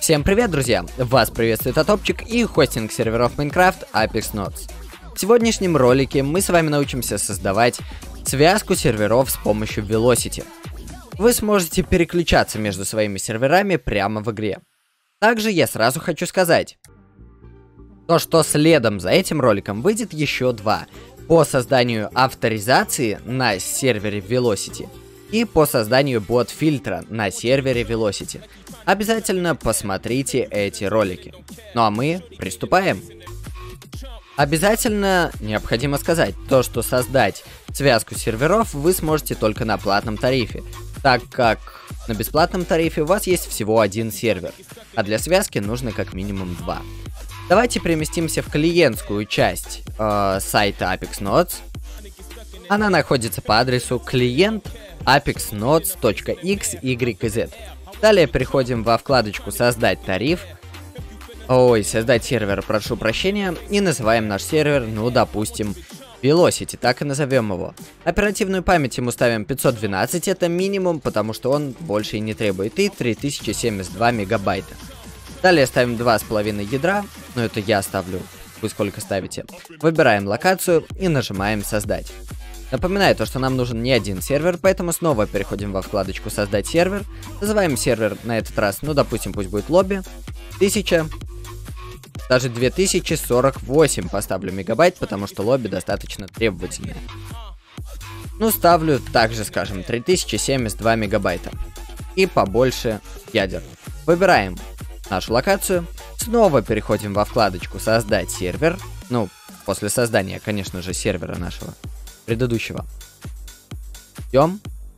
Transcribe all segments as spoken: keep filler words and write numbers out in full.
Всем привет, друзья! Вас приветствует Атопчик и хостинг серверов Minecraft Apex Nodes. В сегодняшнем ролике мы с вами научимся создавать связку серверов с помощью Velocity. Вы сможете переключаться между своими серверами прямо в игре. Также я сразу хочу сказать, то что следом за этим роликом выйдет еще два по созданию авторизации на сервере Velocity и по созданию бот-фильтра на сервере Velocity. Обязательно посмотрите эти ролики. Ну а мы приступаем. Обязательно необходимо сказать то, что создать связку серверов вы сможете только на платном тарифе, так как на бесплатном тарифе у вас есть всего один сервер, а для связки нужно как минимум два. Давайте переместимся в клиентскую часть э, сайта Apex Nodes. Она находится по адресу клиент apex nodes точка икс уай зет. Далее переходим во вкладочку «Создать тариф». Ой, создать сервер, прошу прощения. И называем наш сервер, ну, допустим, Velocity, так и назовем его. Оперативную память ему ставим пятьсот двенадцать, это минимум, потому что он больше и не требует. И три тысячи семьдесят два мегабайта. Далее ставим два с половиной ядра, но это я ставлю, вы сколько ставите. Выбираем локацию и нажимаем «Создать». Напоминаю то, что нам нужен не один сервер, поэтому снова переходим во вкладочку «Создать сервер». Называем сервер на этот раз, ну, допустим, пусть будет лобби. тысяча, даже две тысячи сорок восемь поставлю мегабайт, потому что лобби достаточно требовательное. Ну, ставлю также, скажем, три тысячи семьдесят два мегабайта. И побольше ядер. Выбираем нашу локацию. Снова переходим во вкладочку «Создать сервер». Ну, после создания, конечно же, сервера нашего предыдущего. Ждем.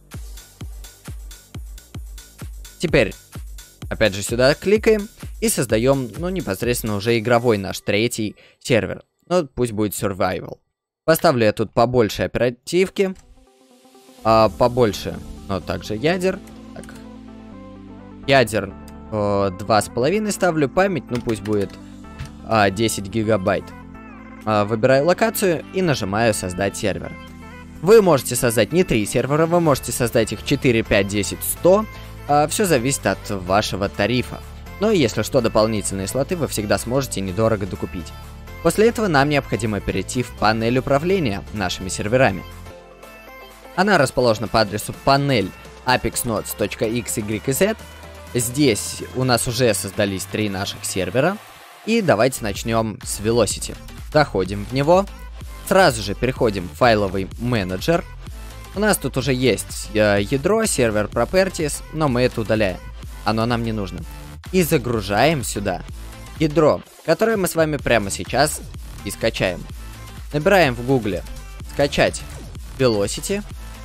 Теперь, опять же, сюда кликаем и создаем, ну, непосредственно уже игровой наш третий сервер. Ну, пусть будет Survival. Поставлю я тут побольше оперативки, а, побольше, но также ядер. Так. Ядер э, два с половиной ставлю, память, ну, пусть будет э, десять гигабайт. Выбираю локацию и нажимаю «Создать сервер». Вы можете создать не три сервера, вы можете создать их четыре, пять, десять, сто. Все зависит от вашего тарифа. Но если что, дополнительные слоты вы всегда сможете недорого докупить. После этого нам необходимо перейти в панель управления нашими серверами. Она расположена по адресу панель apex nodes точка икс уай зет. Здесь у нас уже создались три наших сервера. И давайте начнем с Velocity. Заходим в него. Сразу же переходим в файловый менеджер. У нас тут уже есть э, ядро, сервер properties, но мы это удаляем. Оно нам не нужно. И загружаем сюда ядро, которое мы с вами прямо сейчас и скачаем. Набираем в гугле «Скачать Velocity».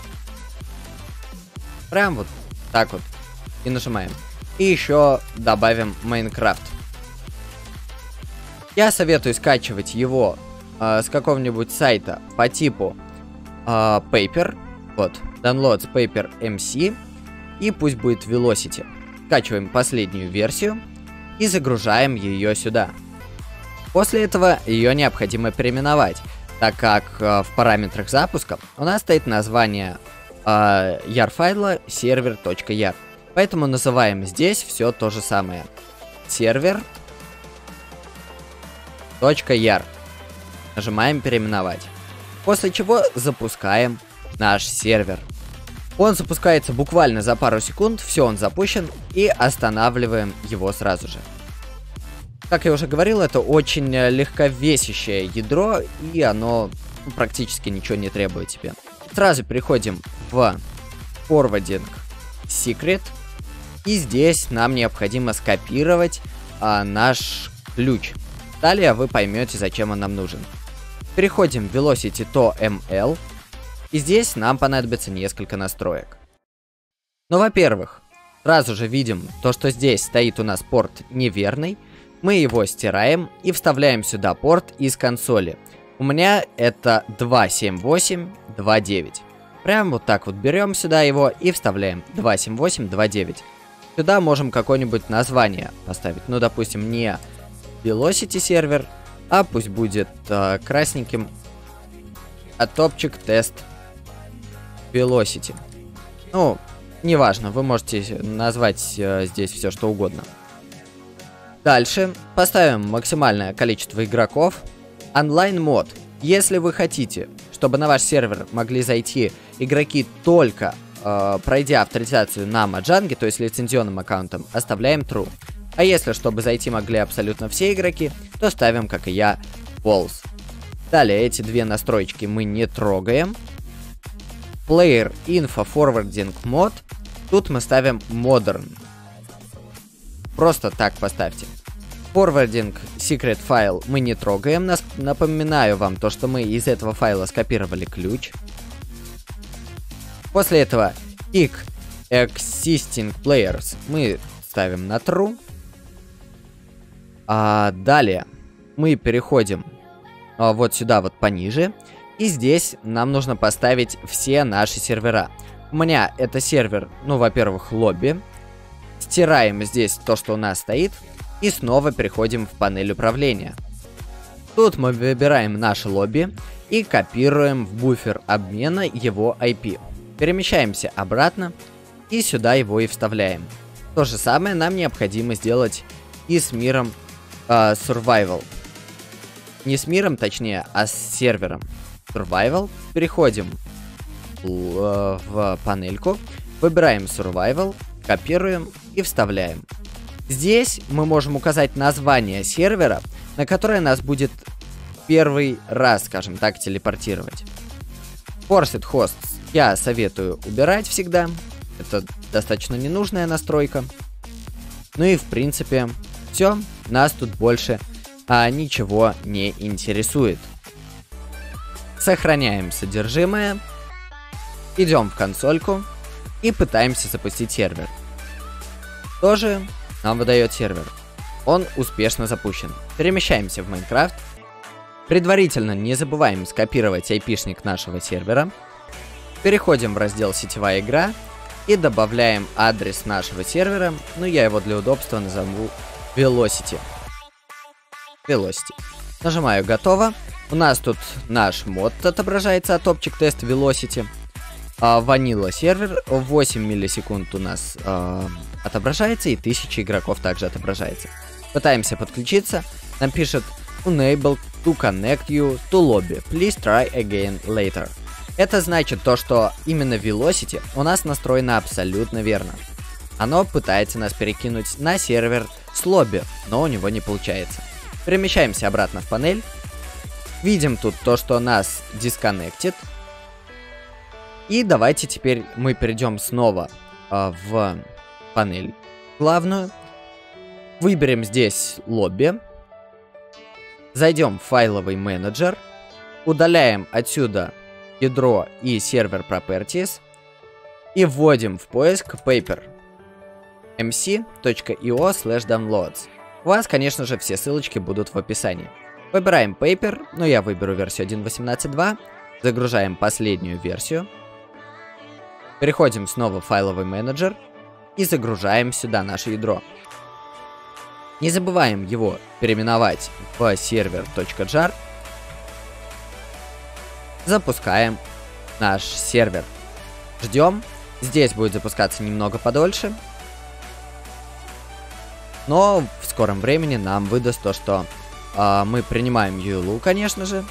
Прям вот так вот. И нажимаем. И еще добавим Minecraft. Я советую скачивать его э, с какого-нибудь сайта по типу э, Paper. Вот, Downloads Paper эм си. И пусть будет Velocity. Скачиваем последнюю версию и загружаем ее сюда. После этого ее необходимо переименовать, так как э, в параметрах запуска у нас стоит название э, jar файла server.jar. Поэтому называем здесь все то же самое. Сервер. .jar. Нажимаем переименовать. После чего запускаем наш сервер. Он запускается буквально за пару секунд, все, он запущен, и останавливаем его сразу же. Как я уже говорил, это очень легковесящее ядро, и оно практически ничего не требует тебе. Сразу переходим в Forwarding Secret, и здесь нам необходимо скопировать а, наш ключ. Далее вы поймете, зачем он нам нужен. Переходим в Velocity точка эм эл. И здесь нам понадобится несколько настроек. Ну, во-первых, сразу же видим то, что здесь стоит у нас порт неверный. Мы его стираем и вставляем сюда порт из консоли. У меня это два семь восемь два девять. Прям вот так вот берем сюда его и вставляем два семь восемь два девять. Сюда можем какое-нибудь название поставить. Ну, допустим, не Velocity сервер, а пусть будет э, красненьким Атопчик тест Velocity. Ну, неважно, вы можете назвать э, здесь все что угодно. Дальше поставим максимальное количество игроков. Онлайн-мод. Если вы хотите, чтобы на ваш сервер могли зайти игроки только э, пройдя авторизацию на Mojang, то есть лицензионным аккаунтом, оставляем True. А если чтобы зайти могли абсолютно все игроки, то ставим, как и я, False. Далее эти две настройки мы не трогаем. Player Info Forwarding Mode. Тут мы ставим Modern. Просто так поставьте. Forwarding Secret файл мы не трогаем. Нас, напоминаю вам то, что мы из этого файла скопировали ключ. После этого Kick Existing Players мы ставим на True. А далее мы переходим а, вот сюда вот пониже. И здесь нам нужно поставить все наши сервера. У меня это сервер, ну, во-первых, лобби. Стираем здесь то, что у нас стоит. И снова переходим в панель управления. Тут мы выбираем наше лобби и копируем в буфер обмена его ай пи. Перемещаемся обратно и сюда его и вставляем. То же самое нам необходимо сделать и с миром э, Survival. Не с миром, точнее, а с сервером Survival. Переходим в, в панельку, выбираем Survival, копируем и вставляем. Здесь мы можем указать название сервера, на которое нас будет первый раз, скажем так, телепортировать. Forced Hosts я советую убирать всегда. Это достаточно ненужная настройка. Ну и в принципе все. Нас тут больше а, ничего не интересует. Сохраняем содержимое. Идем в консольку и пытаемся запустить сервер. Тоже нам выдает сервер. Он успешно запущен. Перемещаемся в Майнкрафт. Предварительно не забываем скопировать ай пи-шник нашего сервера. Переходим в раздел «Сетевая игра» и добавляем адрес нашего сервера. Ну, я его для удобства назову Velocity. Velocity. Нажимаю «Готово». У нас тут наш мод отображается от Object Test Velocity. Ванила сервер, восемь миллисекунд у нас э, отображается, и тысяча игроков также отображается. Пытаемся подключиться, нам пишет Unable to connect you to lobby, please try again later. Это значит то, что именно Velocity у нас настроено абсолютно верно. Оно пытается нас перекинуть на сервер с лобби, но у него не получается. Перемещаемся обратно в панель, видим тут то, что нас disconnected. И давайте теперь мы перейдем снова э, в панель главную. Выберем здесь лобби. Зайдем в файловый менеджер. Удаляем отсюда ядро и сервер properties. И вводим в поиск paper. эм си точка ай о слэш downloads. У вас, конечно же, все ссылочки будут в описании. Выбираем paper. Но я выберу версию один точка восемнадцать точка два. Загружаем последнюю версию. Переходим снова в файловый менеджер и загружаем сюда наше ядро. Не забываем его переименовать в сервер.jar. Запускаем наш сервер. Ждем. Здесь будет запускаться немного подольше. Но в скором времени нам выдаст то, что э, мы принимаем ю эл ю, конечно же.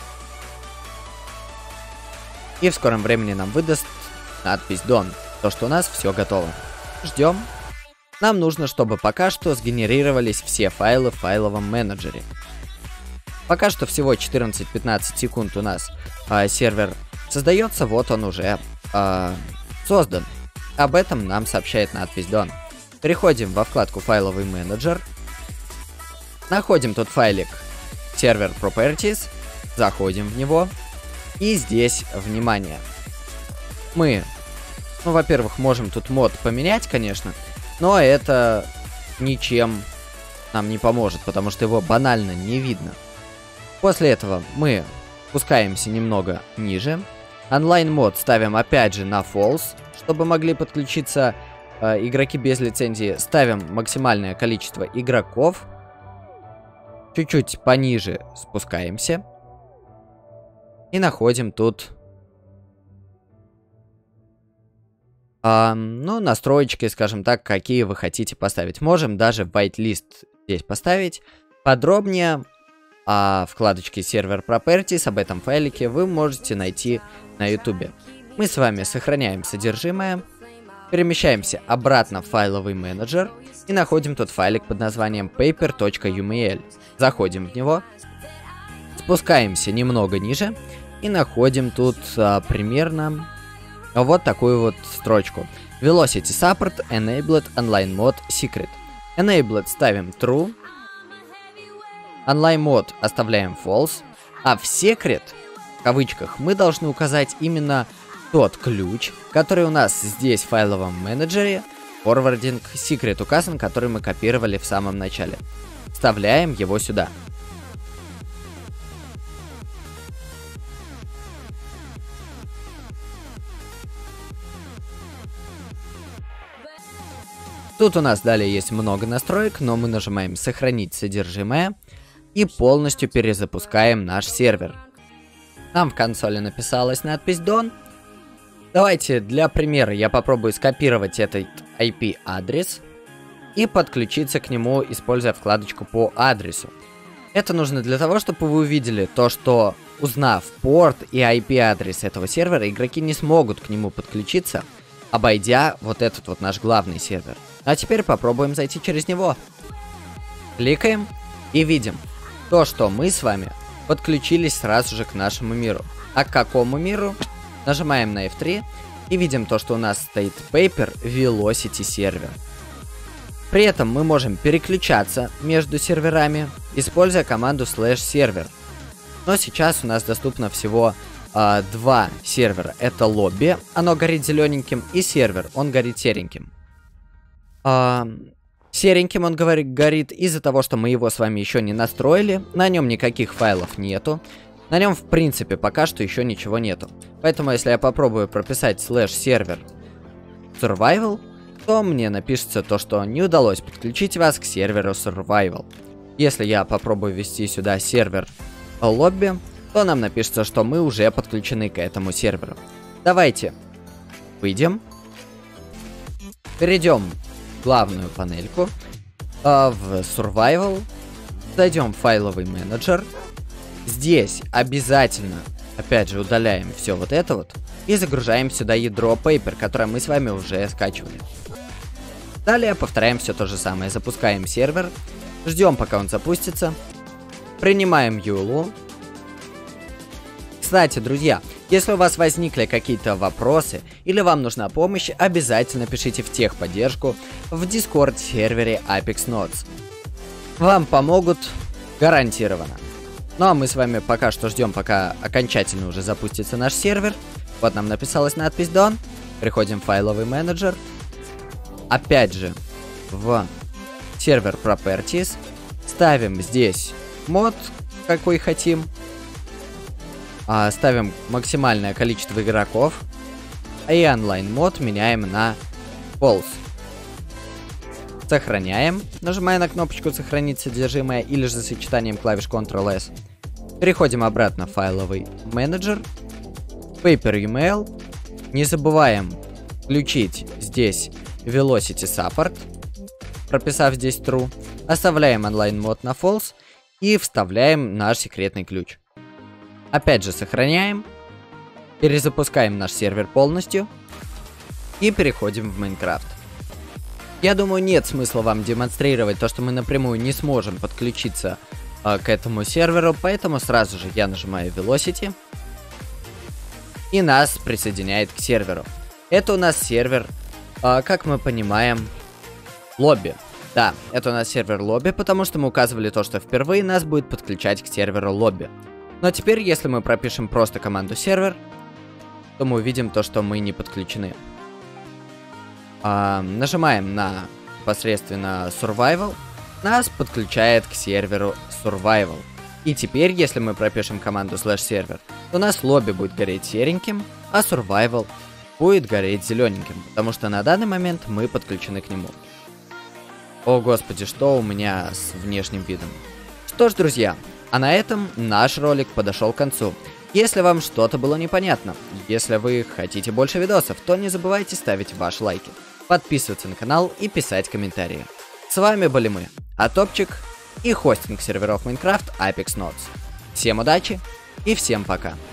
И в скором времени нам выдаст надпись Done, то, что у нас все готово. Ждем. Нам нужно, чтобы пока что сгенерировались все файлы в файловом менеджере. Пока что всего четырнадцать-пятнадцать секунд у нас э, сервер создается, вот он уже э, создан. Об этом нам сообщает надпись Done. Переходим во вкладку файловый менеджер. Находим тот файлик сервер properties, заходим в него. И здесь, внимание, мы, ну, во-первых, можем тут мод поменять, конечно, но это ничем нам не поможет, потому что его банально не видно. После этого мы спускаемся немного ниже. Онлайн-мод ставим опять же на false, чтобы могли подключиться э, игроки без лицензии. Ставим максимальное количество игроков. Чуть-чуть пониже спускаемся. И находим тут а, ну, настроечки, скажем так, какие вы хотите поставить. Можем даже whitelist здесь поставить. Подробнее о вкладочке Server Properties, об этом файлике вы можете найти на ютубе. Мы с вами сохраняем содержимое, перемещаемся обратно в файловый менеджер и находим тот файлик под названием paper.uml. Заходим в него, спускаемся немного ниже и находим тут а, примерно вот такую вот строчку. Velocity Support Enabled Online Mode Secret. Enabled ставим True, Online Mode оставляем False, а в Secret, в кавычках, мы должны указать именно тот ключ, который у нас здесь в файловом менеджере. Forwarding Secret указан, который мы копировали в самом начале. Вставляем его сюда. Тут у нас далее есть много настроек, но мы нажимаем «Сохранить содержимое» и полностью перезапускаем наш сервер. Нам в консоли написалась надпись Done. Давайте для примера я попробую скопировать этот ай пи-адрес и подключиться к нему, используя вкладочку по адресу. Это нужно для того, чтобы вы увидели то, что, узнав порт и ай пи-адрес этого сервера, игроки не смогут к нему подключиться, обойдя вот этот вот наш главный сервер. А теперь попробуем зайти через него. Кликаем и видим то, что мы с вами подключились сразу же к нашему миру. А к какому миру? Нажимаем на эф три и видим то, что у нас стоит Paper Velocity сервер. При этом мы можем переключаться между серверами, используя команду slash server. Но сейчас у нас доступно всего э, два сервера. Это лобби, оно горит зелененьким, и сервер, он горит сереньким. Э, сереньким он говорит, горит из-за того, что мы его с вами еще не настроили. На нем никаких файлов нету. На нем, в принципе, пока что еще ничего нету. Поэтому, если я попробую прописать slash server survival, то мне напишется то, что не удалось подключить вас к серверу survival. Если я попробую ввести сюда сервер lobby, то нам напишется, что мы уже подключены к этому серверу. Давайте выйдем, перейдем в главную панельку, а в survival, зайдем в файловый менеджер. Здесь обязательно, опять же, удаляем все вот это вот и загружаем сюда ядро Paper, которое мы с вами уже скачивали. Далее повторяем все то же самое. Запускаем сервер, ждем, пока он запустится, принимаем ю эл ю. Кстати, друзья, если у вас возникли какие-то вопросы или вам нужна помощь, обязательно пишите в техподдержку в Discord сервере Apex Nodes. Вам помогут гарантированно. Ну а мы с вами пока что ждем, пока окончательно уже запустится наш сервер. Вот нам написалась надпись Done. Приходим в файловый менеджер. Опять же в сервер Properties. Ставим здесь мод, какой хотим. А, ставим максимальное количество игроков. И онлайн мод меняем на False. Сохраняем, нажимая на кнопочку «Сохранить содержимое» или же сочетанием клавиш контрол эс. Переходим обратно в файловый менеджер. Paper.uml. Не забываем включить здесь Velocity Support, прописав здесь True. Оставляем онлайн мод на False и вставляем наш секретный ключ. Опять же сохраняем. Перезапускаем наш сервер полностью. И переходим в Майнкрафт. Я думаю, нет смысла вам демонстрировать то, что мы напрямую не сможем подключиться э, к этому серверу, поэтому сразу же я нажимаю Velocity, и нас присоединяет к серверу. Это у нас сервер, э, как мы понимаем, лобби. Да, это у нас сервер лобби, потому что мы указывали то, что впервые нас будет подключать к серверу лобби. Но теперь, если мы пропишем просто команду сервер, то мы увидим то, что мы не подключены. Uh, нажимаем на непосредственно Survival, нас подключает к серверу Survival. И теперь, если мы пропишем команду slash server, то у нас лобби будет гореть сереньким, а Survival будет гореть зелененьким, потому что на данный момент мы подключены к нему. О господи, что у меня с внешним видом. Что ж, друзья, а на этом наш ролик подошел к концу. Если вам что-то было непонятно, если вы хотите больше видосов, то не забывайте ставить ваши лайки, подписываться на канал и писать комментарии. С вами были мы, а топчик и хостинг серверов Minecraft Apex Nodes. Всем удачи и всем пока!